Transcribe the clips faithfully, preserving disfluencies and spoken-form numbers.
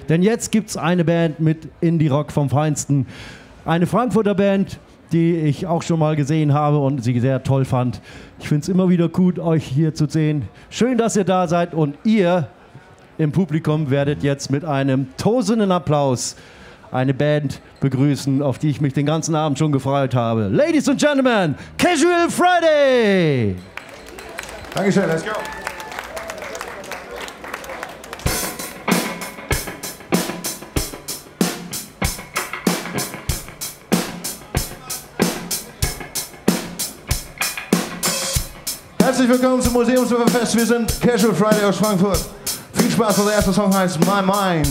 Denn jetzt gibt es eine Band mit Indie-Rock vom Feinsten. Eine Frankfurter Band, die ich auch schon mal gesehen habe und sie sehr toll fand. Ich finde es immer wieder gut, euch hier zu sehen. Schön, dass ihr da seid und ihr im Publikum werdet jetzt mit einem tosenden Applaus eine Band begrüßen, auf die ich mich den ganzen Abend schon gefreut habe. Ladies and Gentlemen, Casual Friday! Dankeschön, let's go! Herzlich willkommen zum Museumsfest. Wir sind Casual Friday aus Frankfurt. Viel Spaß, der erste Song heißt My Mind.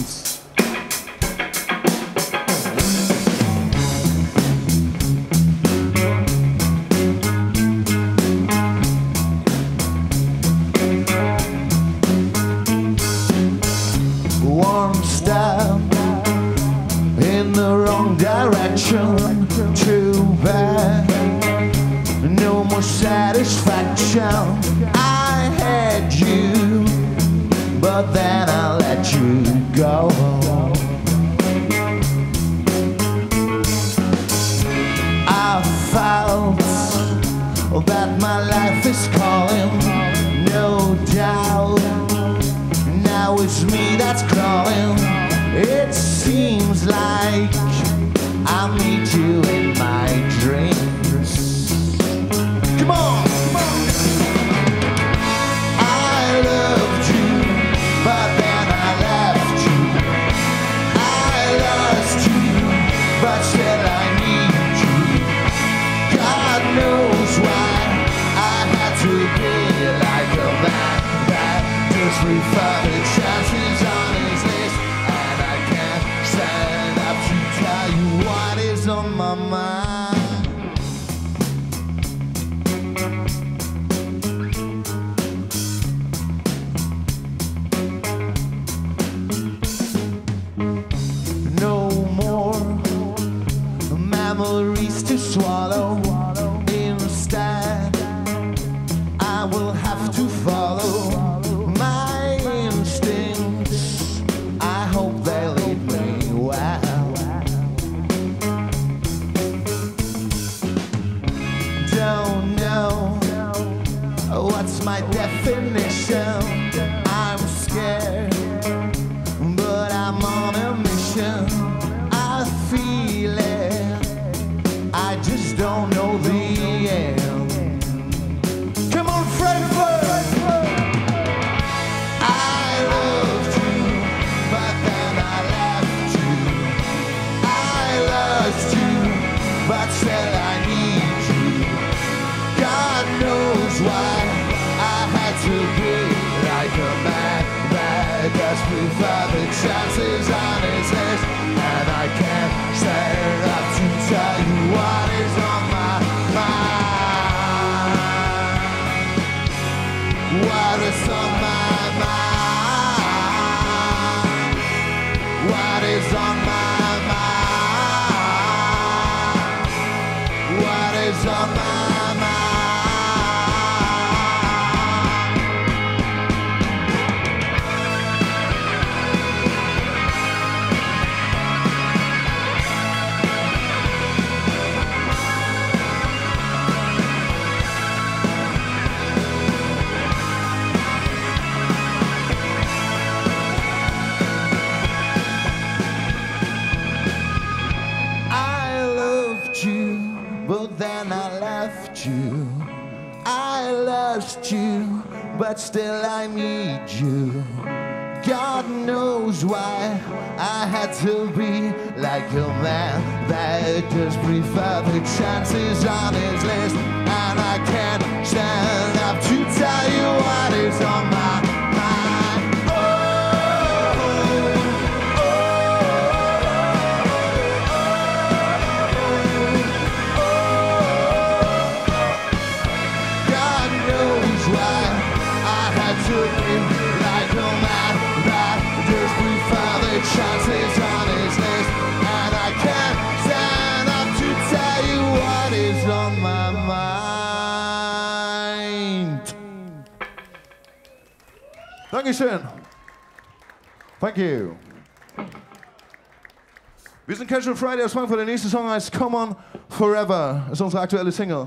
One step in the wrong direction, too bad. No more satisfaction. I had you, but then I let you go. I felt that my life is calling, no doubt. Now it's me that's crawling. It seems like I meet you in my dreams. Come on! I loved you, but then I left you. I lost you, but still I need you. God knows why I had to be like a man that just refunded chances on his list. And I can't stand up to tell you what is on my mind. Memories to swallow. Instead, I will have to follow my instincts. I hope they lead me well. Don't know what's my definition. I'm scared, but I'm on a mission. I feel it, I just don't know the end. Come on, Frankfurt! I loved you, but then I left you. I lost you, but still I need you. God knows why I had to be like a man that does prefer the chances on his list. And I can't stand up to tell you what is on my mind. What is on my mind? What is on my mind? What is on my mind? But then I left you. I lost you, but still I need you. God knows why I had to be like a man that just prefer the chances on his list. And I can't stand up to tell you what is on my mind. Chances on his list, and I can't stand up to tell you what is on my mind. Dankeschön. Thank you. Wir sind Casual Friday aus Frankfurt. Der nächste Song heißt Come On Forever. Das ist unsere aktuelle Single.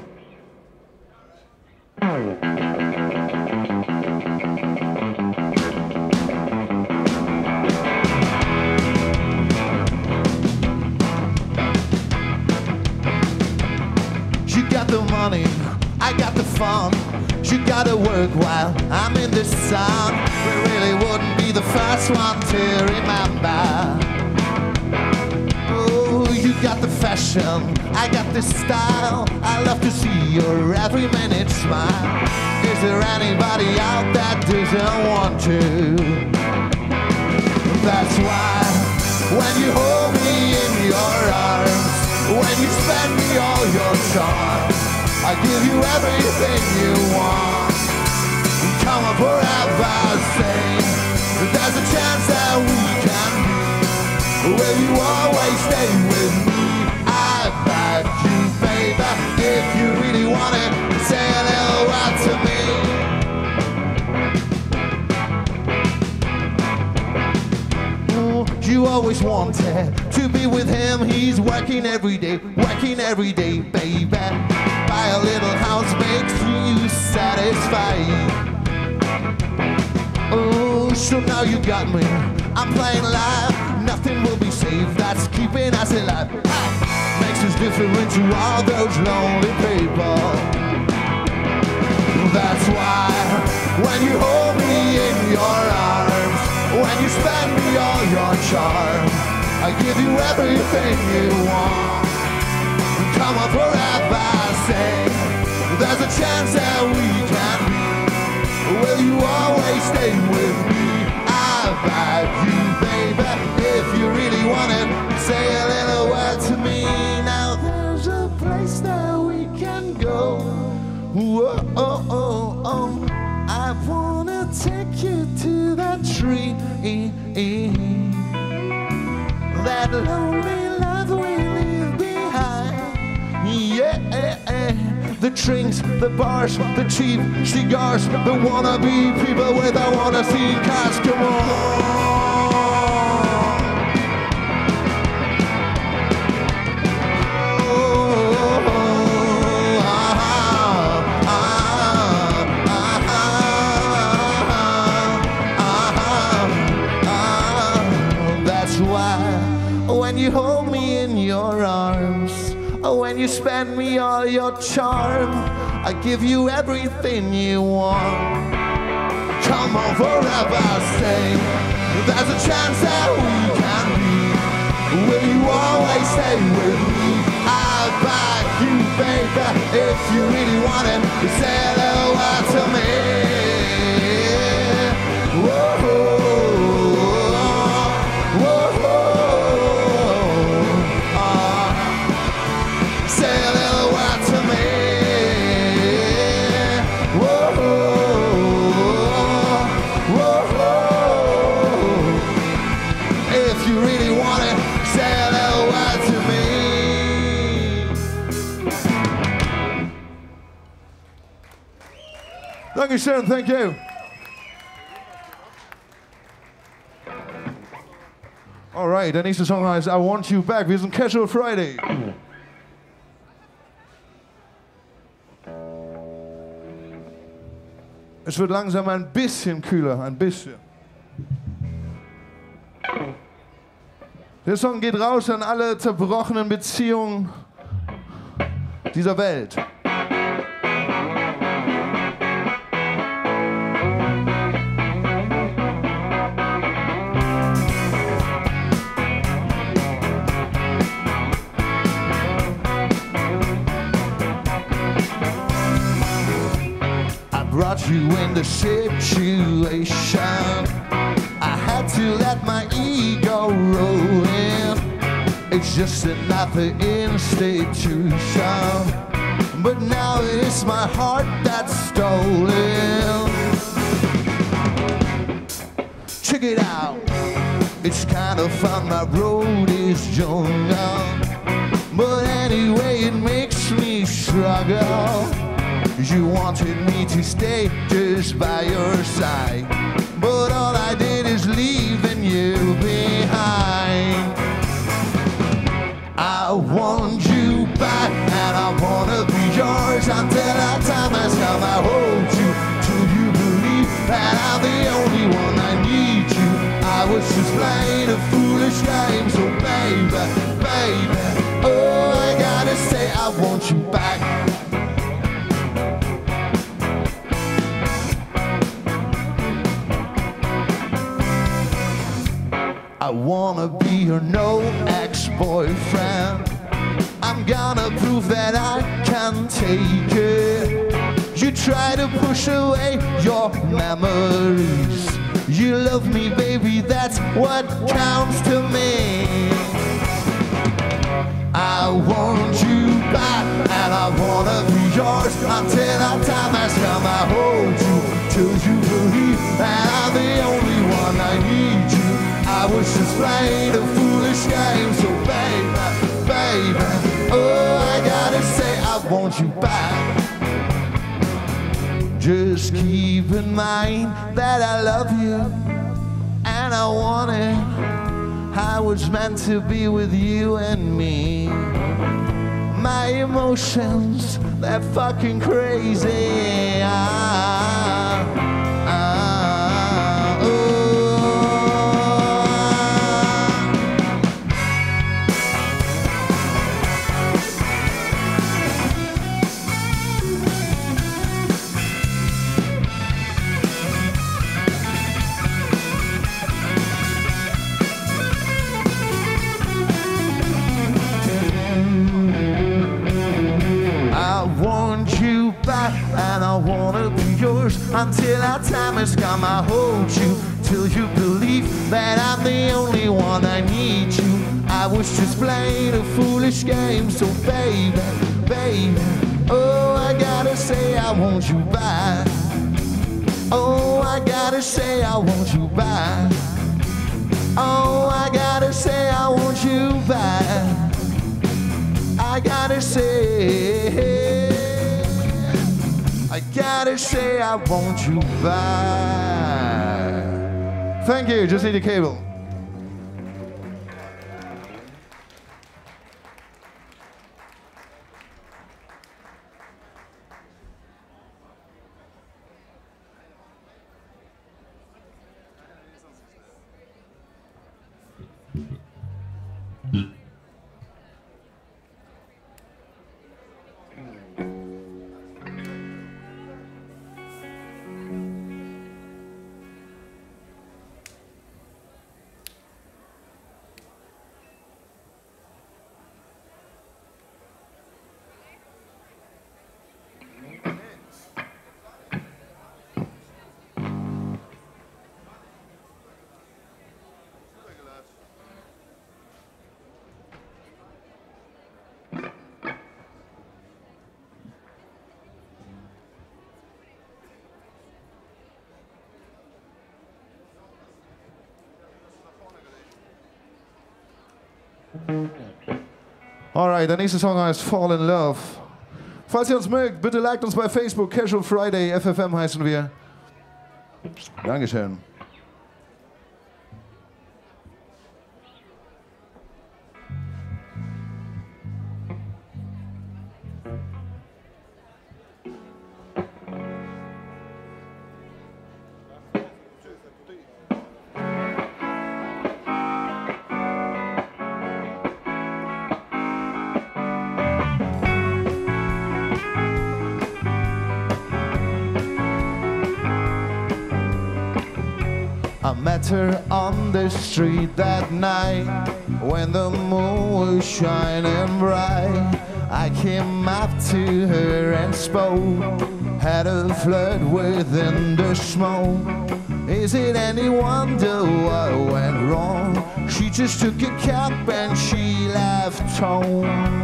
You got the money, I got the fun. You gotta work while I'm in the sun. We really wouldn't be the first one to remember. Oh, you got the fashion, I got the style. I love to see your every minute smile. Is there anybody out that doesn't want to? That's why when you hold me in your arms, when you spend me all your charm, I give you everything you want. Come on forever, say there's a chance that we can meet. Will you always stay with me? I beg you, baby, if you really want it, say a little word to me. You always wanted to be with him. He's working every day, working every day, baby. Buy a little house makes you satisfied. Oh, so now you got me. I'm playing live. Nothing will be safe. That's keeping us alive. Ah, makes us different to all those lonely people. That's why when you hold me in your arms, when you spend me all your charm, I give you everything you want. Come on forever, say there's a chance that we can meet. Will you always stay with me? I beg you, baby, if you really want it, say a little word to me. Now there's a place that we can go. Whoa, oh, oh, oh. I wanna take you to that tree, that lonely love we leave behind. Yeah, the drinks, the bars, the cheap cigars, the wannabe people with I wanna see cars. Come on. When you hold me in your arms, oh, when you spend me all your charm, I give you everything you want. Come on forever, say there's a chance that we can meet. Will you always stay with me? I beg you, baby, if you really want it, say a little word to me. Whoa. Dankeschön, thank you. Alright, der nächste Song heißt I Want You Back. Wir sind Casual Friday. Es wird langsam ein bisschen kühler, ein bisschen. Der Song geht raus an alle zerbrochenen Beziehungen dieser Welt. Brought you in the situation. I had to let my ego roll in. It's just another institution, but now it's my heart that's stolen. Check it out, it's kind of fun, my road is jungle, but anyway it makes me struggle. You wanted me to stay just by your side, but all I did is leaving you behind. I want you back and I wanna be yours until our time has come. I hold you till you believe that I'm the only one. I need you. I was just playing a foolish game, so baby, baby, oh, I gotta say I want you back. I wanna be your no ex-boyfriend. I'm gonna prove that I can take it. You try to push away your memories. You love me, baby, that's what counts to me. I want you back and I wanna be yours until our time has come. I hold you till you believe that I'm the only one. I need you. I was just playing a foolish game, so baby, baby, oh, I gotta say I want you back. Just keep in mind that I love you and I want it. I was meant to be with you and me. My emotions, they're fucking crazy. Ah, ah, oh. And I wanna be yours until our time has come. I hold you till you believe that I'm the only one. I need you. I was just playing a foolish game, so baby, baby, oh, I gotta say I want you back. Oh, I gotta say I want you back. Oh, I gotta say I want you back. I gotta say, I gotta say I want you back. Thank you, just need a cable. Alright, der nächste Song heißt Fall in Love. Falls ihr uns mögt, bitte liked uns bei Facebook. Casual Friday, F F M heißen wir. Dankeschön. I met her on the street that night when the moon was shining bright. I came up to her and spoke, had a flirt within the smoke. Is it any wonder what went wrong? She just took a cab and she left home.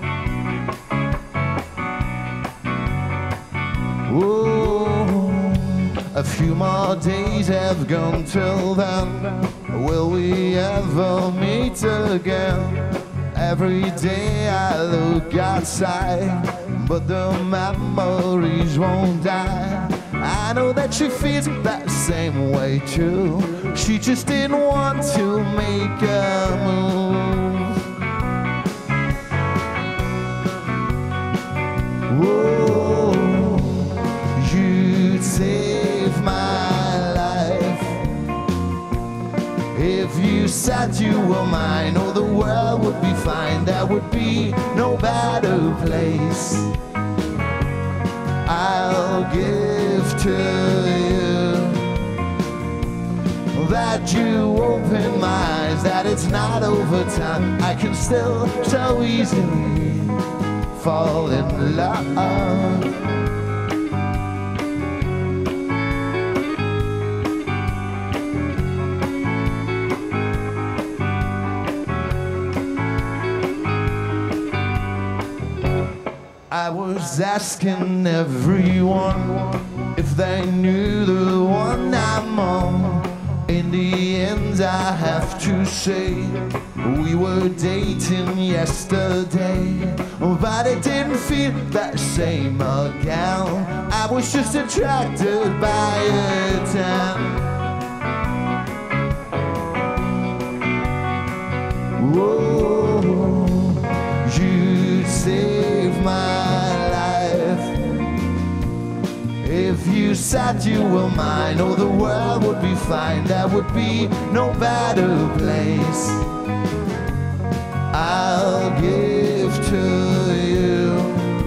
Ooh. A few more days have gone till then. Will we ever meet again? Every day I look outside, but the memories won't die. I know that she feels that same way too. She just didn't want to make a move. Whoa, you'd save my life if you said you were mine. Oh, the world would be fine. There would be no better place. I'll give to you that you open my eyes, that it's not over time. I can still so easily fall in love. I was asking everyone if they knew the one I'm on. In the end I have to say we were dating yesterday, but it didn't feel the same again. I was just attracted by a time. Whoa, you saved my life if you said you were mine. Oh, the world would be fine. There would be no better place. I'll give to you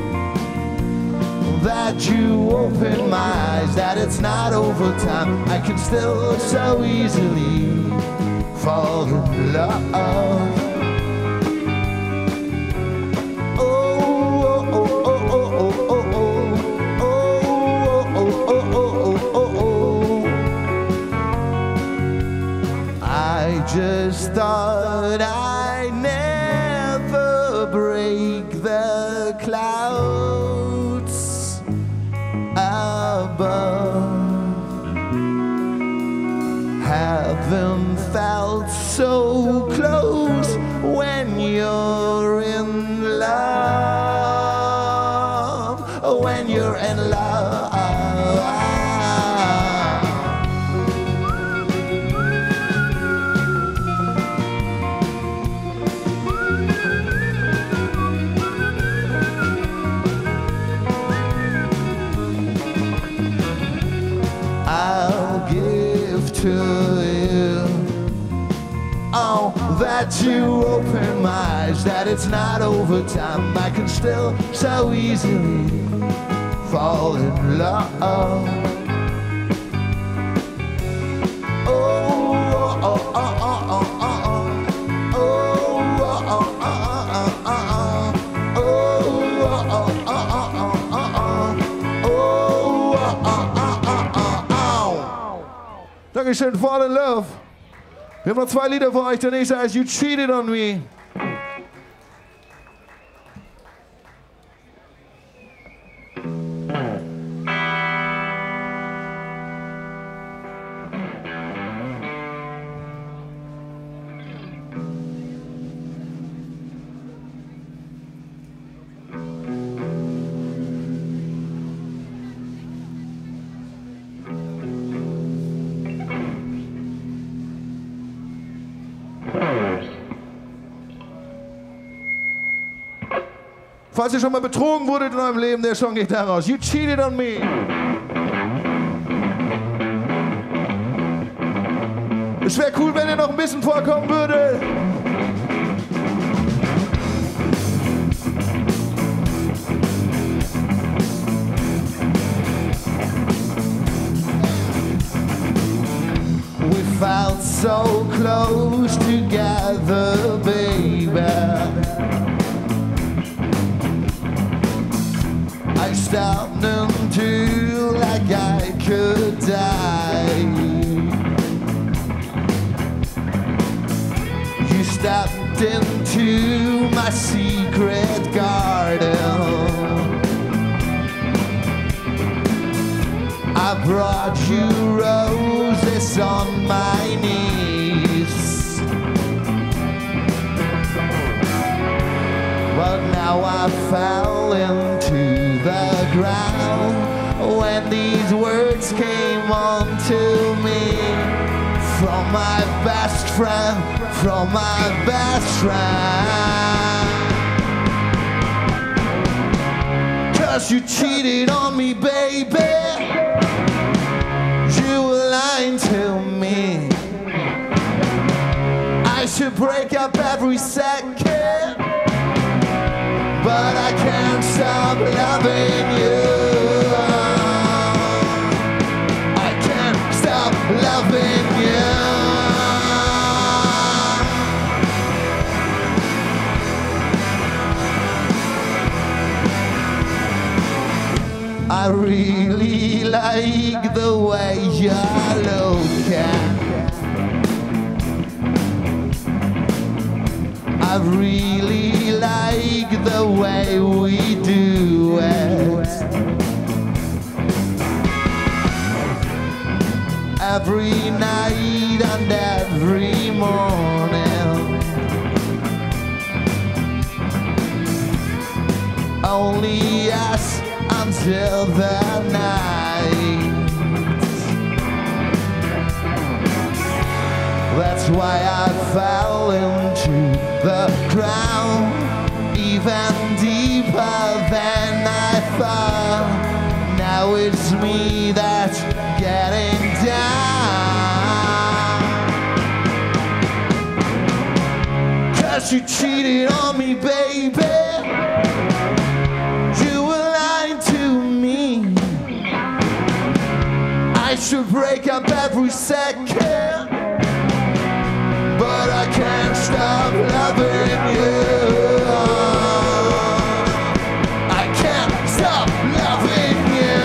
that you open my eyes, that it's not over time. I can still so easily fall in love. Just thought I'd never break the clouds above. Haven't felt so close when you're in love, when you're in love. To you, oh, that you open my eyes, that it's not over time. I can still so easily fall in love. Oh, oh, oh, oh, oh, oh, oh, oh, oh, oh, Dankeschön, Fall in Love. Wir haben noch zwei Lieder für euch. Der nächste heißt You Cheated on Me. Falls ihr schon mal betrogen wurdet in eurem Leben, der Song geht daraus. You cheated on me. Es wäre cool, wenn ihr noch ein bisschen vorkommen würde. We felt so close together, baby. I stepped into like I could die. You stepped into my secret garden. I brought you roses on my knees. But now I fell into when these words came on to me from my best friend, from my best friend. Cause you cheated on me, baby. You were lying to me. I should break up every second, but I can't stop loving you. I can't stop loving you. I really like the way you're looking. I really like the way we do it. Every night and every morning. Only us until the night. That's why I fell into the ground even deeper than I thought. Now it's me that's getting down. Cause you cheated on me, baby. You were lying to me. I should break up every second, but I can't stop loving you. I can't stop loving you.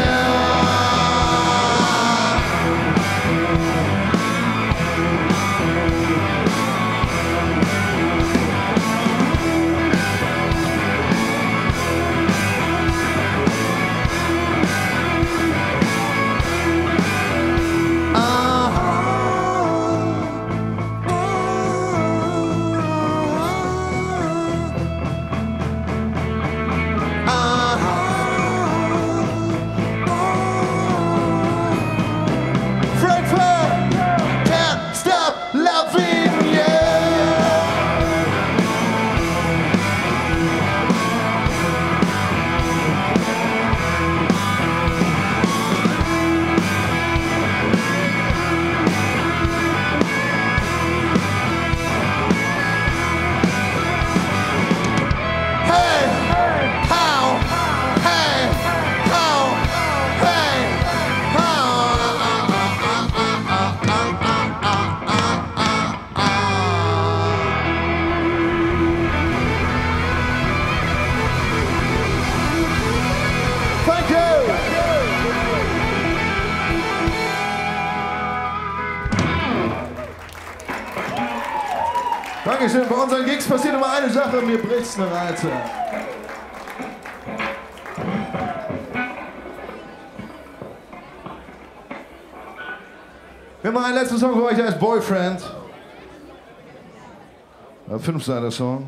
Dankeschön. Bei unseren Gigs passiert immer eine Sache, mir bricht's eine Reise. Wir machen einen letzten Song für euch, der heißt Boyfriend. Ein Fünfseiter-Song.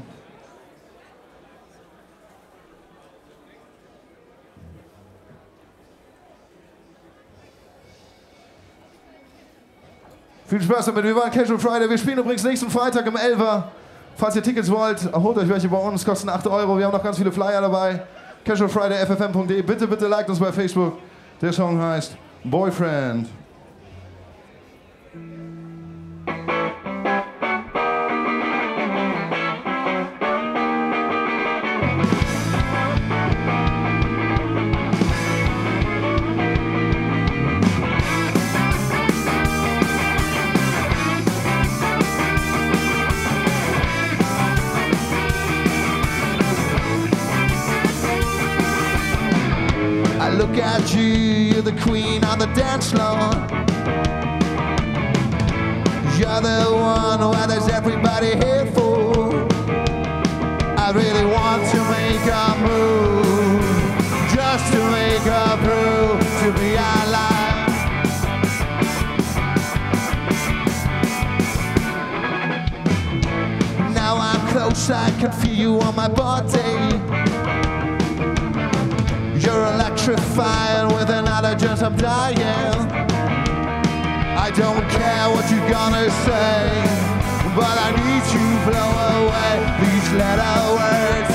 Viel Spaß damit, wir waren Casual Friday. Wir spielen übrigens nächsten Freitag um elfer. Falls ihr Tickets wollt, holt euch welche bei uns, kosten acht Euro. Wir haben noch ganz viele Flyer dabei. casual friday f f m punkt d e. Bitte, bitte liked uns bei Facebook. Der Song heißt Boyfriend. Look at you, you're the queen on the dance floor. You're the one where there's everybody here for. I really want to make a move, just to make a prove to be alive. Now I'm close, I can feel you on my body. You're electric. petrified with another just I'm dying. I don't care what you're gonna say, but I need to blow away these letter words.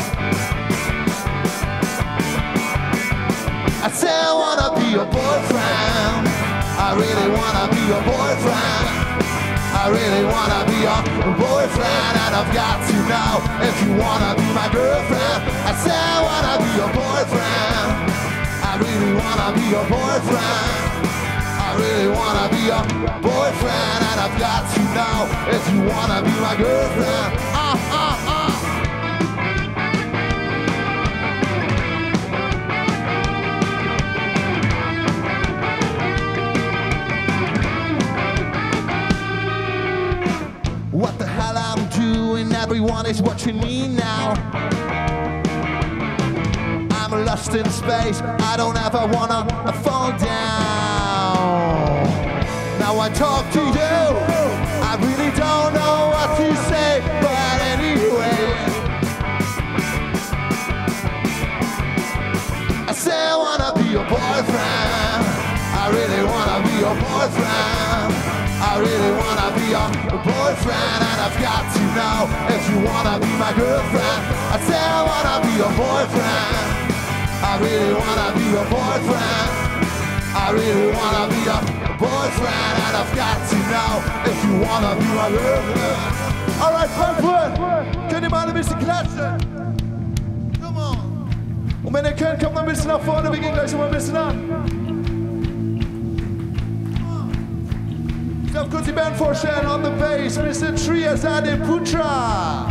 I say I wanna be your boyfriend. I really wanna be your boyfriend. I really wanna be your boyfriend, and I've got to know if you wanna be my girlfriend. I say I wanna be your boyfriend. I really wanna be your boyfriend. I really wanna be your boyfriend, and I've got to know if you wanna be my girlfriend. Ah, ah, ah. What the hell I'm doing? Everyone is watching me now. I'm lost in space. I don't ever wanna fall down. Now I talk to you. I really don't know what to say, but anyway, I say I wanna be your boyfriend. I really wanna be your boyfriend. I really wanna be your boyfriend, and I've got to know if you wanna be my girlfriend. I say I wanna be your boyfriend. I really wanna be your boyfriend. I really wanna be your boyfriend, and I've got to know if you wanna be my girlfriend. Alright, Frankfurt, könnt ihr mal ein bisschen klatschen? Come on. Und wenn ihr könnt, kommt noch ein bisschen nach vorne, wir gehen gleich noch mal ein bisschen an. Ich darf kurz die Band vorstellen, on the bass, Mister Triazade Putra.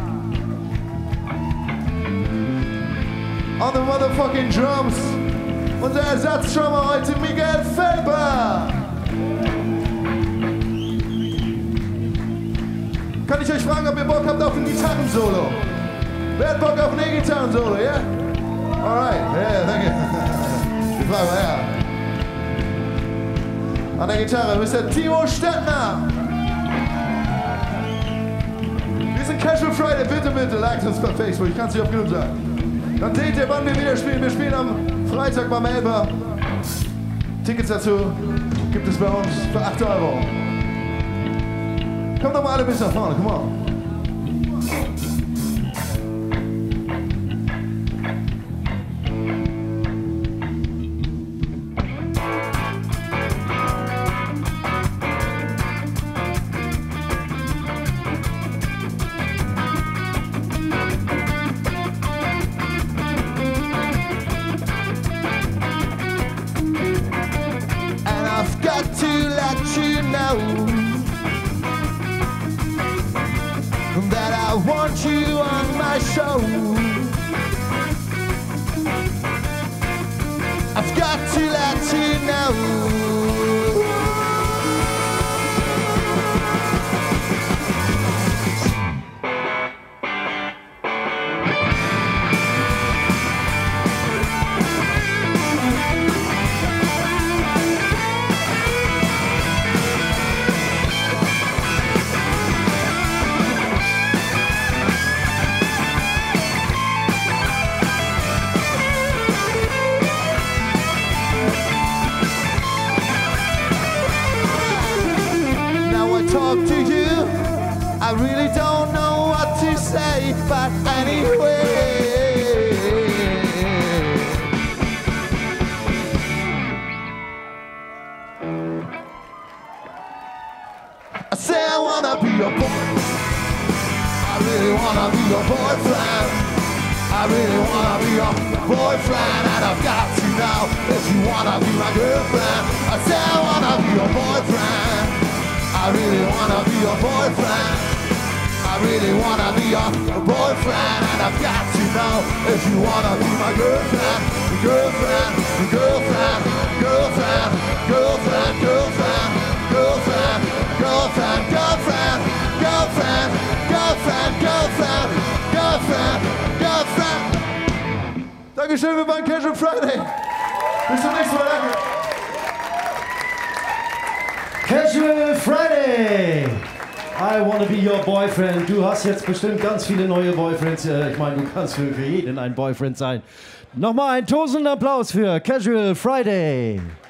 On the motherfucking drums, unser Ersatzdrummer heute, Miguel Felber. Kann ich euch fragen, ob ihr Bock habt auf ein Gitarrensolo? Wer hat Bock auf ein E-Gitarrensolo, ja? Yeah? Alright, yeah, danke. Die Frage war ja. An der Gitarre Mister Timo Stettner. Wir sind Casual Friday, bitte, bitte, liked uns bei Facebook, ich kann es nicht oft genug sagen. Dann seht ihr, wann wir wieder spielen. Wir spielen am Freitag beim Elber. Tickets dazu gibt es bei uns für acht Euro. Kommt doch mal alle bis nach vorne, come on. That I want you on my show. I've got to let you know. Talk to you, I really don't know what to say, but anyway, I say I wanna be your boy. I really wanna be your boyfriend. I really wanna be your boyfriend, and I've got to know if you wanna be my girlfriend. I say I wanna be your boyfriend. I really wanna be your boyfriend. I really wanna be your boyfriend, and I've got to know if you wanna be my girlfriend, girlfriend, girlfriend, girlfriend, girlfriend, girlfriend, girlfriend, girlfriend, girlfriend, girlfriend, girlfriend, girlfriend, girlfriend, girlfriend. Dankeschön, wir waren Casual Friday. Bis zum nächsten Mal, danke. Casual Friday! I wanna be your boyfriend. Du hast jetzt bestimmt ganz viele neue Boyfriends. Ich meine, du kannst für, für jeden ein Boyfriend sein. Nochmal einen tosenden Applaus für Casual Friday.